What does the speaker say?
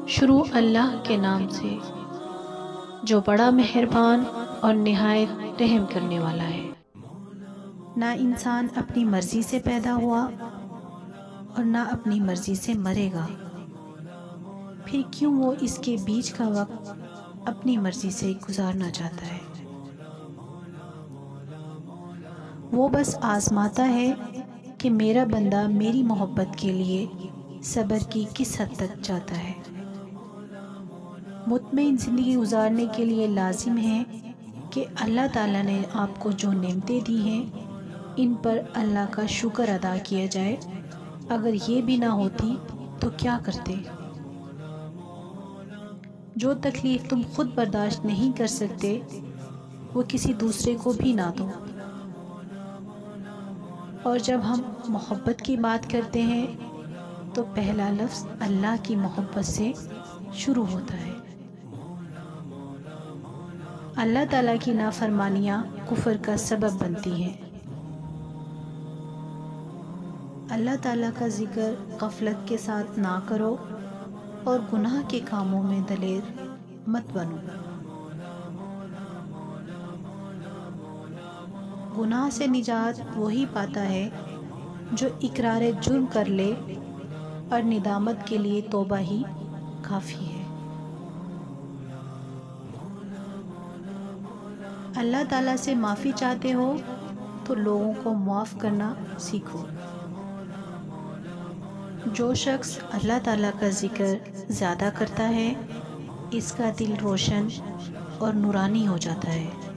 شروع اللہ کے نام سے جو بڑا مہربان اور نہایت رحم کرنے والا ہے۔ نہ انسان اپنی مرضی سے پیدا ہوا اور نہ اپنی مرضی سے مرے گا، پھر کیوں وہ اس کے بیچ کا وقت اپنی مرضی سے گزارنا چاہتا ہے؟ وہ بس آزماتا ہے کہ میرا بندہ میری محبت کے لیے صبر کی کس حد تک چاہتا ہے۔ مطمئن زندگی گزارنے کے لیے لازم ہے کہ اللہ تعالیٰ نے آپ کو جو نعمتیں دی ہیں ان پر اللہ کا شکر ادا کیا جائے۔ اگر یہ بھی نہ ہوتی تو کیا کرتے؟ جو تکلیف تم خود برداشت نہیں کر سکتے وہ کسی دوسرے کو بھی نہ دو۔ اور جب ہم محبت کی بات کرتے ہیں تو پہلا لفظ اللہ کی محبت سے شروع ہوتا ہے۔ اللہ تعالیٰ کی نافرمانیاں کفر کا سبب بنتی ہیں۔ اللہ تعالیٰ کا ذکر غفلت کے ساتھ نہ کرو اور گناہ کے کاموں میں دلیر مت بنو۔ گناہ سے نجات وہی پاتا ہے جو اقرار جرم کر لے اور ندامت کے لیے توبہ ہی کافی ہے۔ اللہ تعالیٰ سے معافی چاہتے ہو تو لوگوں کو معاف کرنا سیکھو۔ جو شخص اللہ تعالیٰ کا ذکر زیادہ کرتا ہے اس کا دل روشن اور نورانی ہو جاتا ہے۔